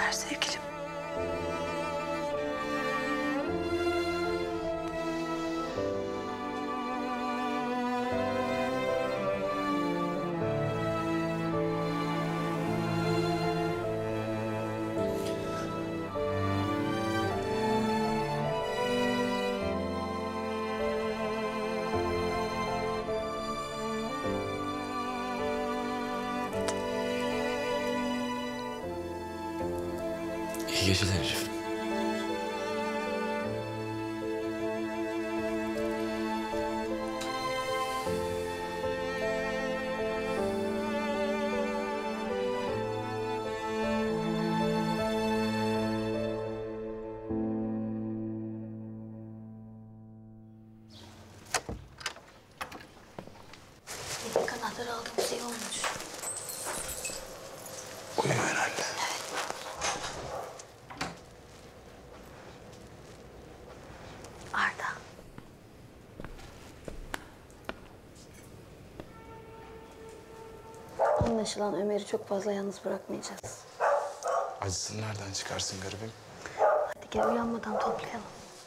teşekkürler sevgilim. İyi geceler Elif. Elif kanatları aldığımız iyi olmuş. Uyuyor herhalde. Arda. Anlaşılan Ömer'i çok fazla yalnız bırakmayacağız. Acısını nereden çıkarsın garibim? Hadi gel uyanmadan toplayalım.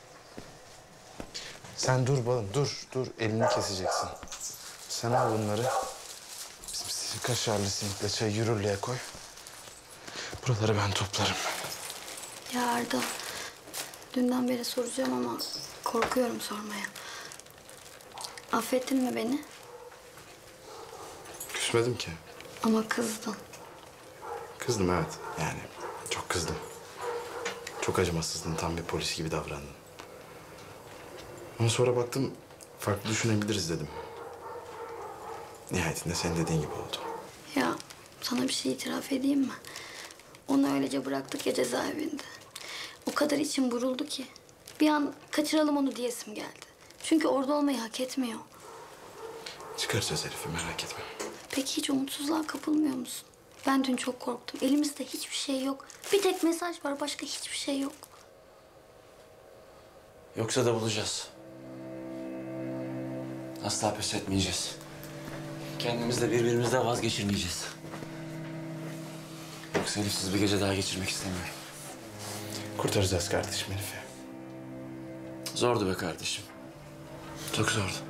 Sen dur balım, dur. Elini keseceksin. Sen al bunları. Bizim kaşarlı simitle çay yürürlüğe koy. Buraları ben toplarım. Ya Arda, dünden beri soracağım ama korkuyorum sormaya. Affettin mi beni? Küsmedim ki. Ama kızdın. Kızdım evet. Yani çok kızdım. Çok acımasızdın. Tam bir polis gibi davrandın. Ama sonra baktım farklı düşünebiliriz dedim. Nihayetinde senin dediğin gibi oldu. Ya sana bir şey itiraf edeyim mi? Onu öylece bıraktık ya cezaevinde. O kadar içim buruldu ki. Bir an kaçıralım onu diyesim geldi. Çünkü orada olmayı hak etmiyor. Çıkaracağız Elif'i merak etme. Peki hiç umutsuzluğa kapılmıyor musun? Ben dün çok korktum. Elimizde hiçbir şey yok. Bir tek mesaj var, başka hiçbir şey yok. Yoksa da bulacağız. Asla pes etmeyeceğiz. Kendimizle birbirimizden vazgeçirmeyeceğiz. Yoksa Elif'siz bir gece daha geçirmek istemiyorum. Kurtaracağız kardeşim Elif'i. Zordu be kardeşim. Çok zordu.